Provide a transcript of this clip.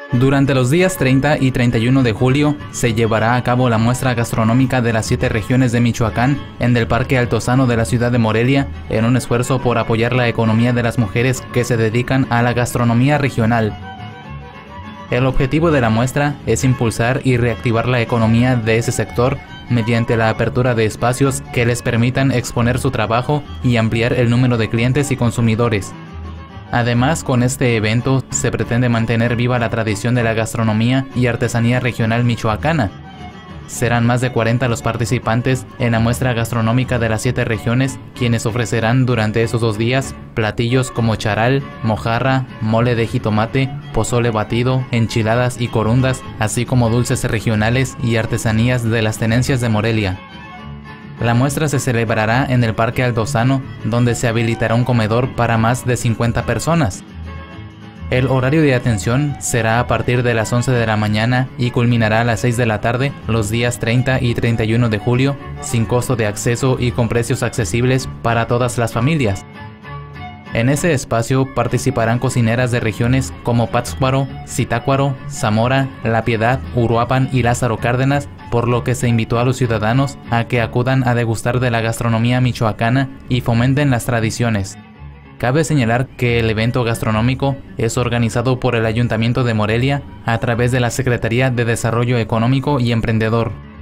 Durante los días 30 y 31 de julio se llevará a cabo la muestra gastronómica de las 7 regiones de Michoacán en el Parque Altozano de la ciudad de Morelia, en un esfuerzo por apoyar la economía de las mujeres que se dedican a la gastronomía regional. El objetivo de la muestra es impulsar y reactivar la economía de ese sector mediante la apertura de espacios que les permitan exponer su trabajo y ampliar el número de clientes y consumidores. Además, con este evento se pretende mantener viva la tradición de la gastronomía y artesanía regional michoacana. Serán más de 40 los participantes en la muestra gastronómica de las 7 regiones, quienes ofrecerán durante esos 2 días platillos como charal, mojarra, mole de jitomate, pozole batido, enchiladas y corundas, así como dulces regionales y artesanías de las tenencias de Morelia. La muestra se celebrará en el Parque Altozano, donde se habilitará un comedor para más de 50 personas. El horario de atención será a partir de las 11 de la mañana y culminará a las 6 de la tarde los días 30 y 31 de julio, sin costo de acceso y con precios accesibles para todas las familias. En ese espacio participarán cocineras de regiones como Pátzcuaro, Zitácuaro, Zamora, La Piedad, Uruapan y Lázaro Cárdenas, por lo que se invitó a los ciudadanos a que acudan a degustar de la gastronomía michoacana y fomenten las tradiciones. Cabe señalar que el evento gastronómico es organizado por el Ayuntamiento de Morelia a través de la Secretaría de Desarrollo Económico y Emprendedor.